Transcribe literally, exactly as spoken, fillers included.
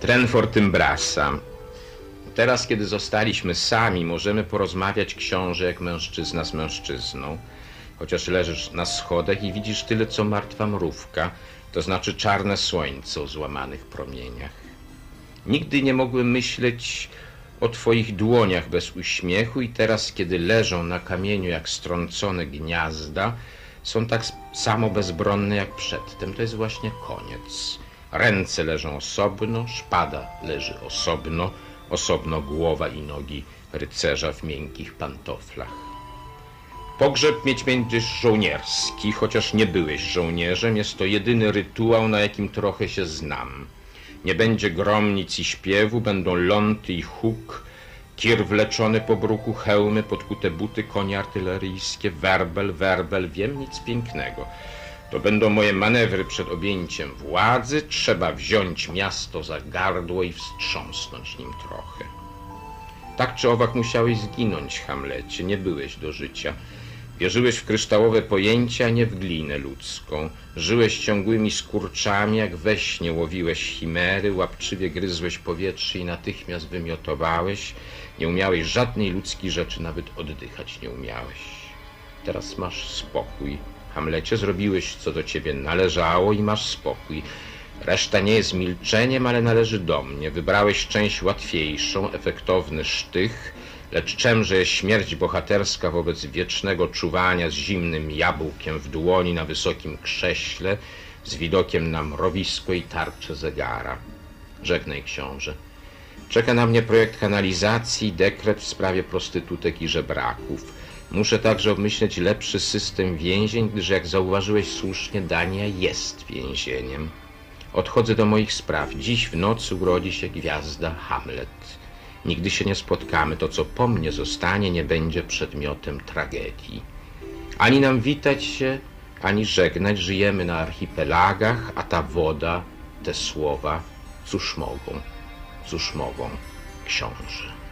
Tren Fortymbrasa. Teraz, kiedy zostaliśmy sami, możemy porozmawiać, książę, jak mężczyzna z mężczyzną. Chociaż leżysz na schodach i widzisz tyle, co martwa mrówka, to znaczy czarne słońce o złamanych promieniach. Nigdy nie mogłem myśleć o twoich dłoniach bez uśmiechu i teraz, kiedy leżą na kamieniu jak strącone gniazda, są tak samo bezbronne jak przedtem. To jest właśnie koniec. Ręce leżą osobno, szpada leży osobno, osobno głowa i nogi rycerza w miękkich pantoflach. Pogrzeb mieć będziesz żołnierski, chociaż nie byłeś żołnierzem, jest to jedyny rytuał, na jakim trochę się znam. Nie będzie gromnic i śpiewu, będą ląty i huk, kir wleczony po bruku, hełmy, podkute buty, konie artyleryjskie, werbel, werbel, wiem, nic pięknego. To będą moje manewry przed objęciem władzy, trzeba wziąć miasto za gardło i wstrząsnąć nim trochę. Tak czy owak musiałeś zginąć, Hamlecie, nie byłeś do życia. Wierzyłeś w kryształowe pojęcia, nie w glinę ludzką. Żyłeś ciągłymi skurczami, jak we śnie łowiłeś chimery, łapczywie gryzłeś powietrze i natychmiast wymiotowałeś. Nie umiałeś żadnej ludzkiej rzeczy, nawet oddychać nie umiałeś. Teraz masz spokój. Hamlecie, zrobiłeś, co do ciebie należało i masz spokój. Reszta nie jest milczeniem, ale należy do mnie. Wybrałeś część łatwiejszą, efektowny sztych, lecz czemże jest śmierć bohaterska wobec wiecznego czuwania z zimnym jabłkiem w dłoni na wysokim krześle, z widokiem na mrowisko i tarczę zegara. Żegnaj, książę. Czeka na mnie projekt kanalizacji, dekret w sprawie prostytutek i żebraków. Muszę także obmyśleć lepszy system więzień, gdyż jak zauważyłeś słusznie, Dania jest więzieniem. Odchodzę do moich spraw. Dziś w nocy urodzi się gwiazda Hamlet. Nigdy się nie spotkamy. To, co po mnie zostanie, nie będzie przedmiotem tragedii. Ani nam witać się, ani żegnać. Żyjemy na archipelagach, a ta woda, te słowa, cóż mogą, cóż mogą, książę.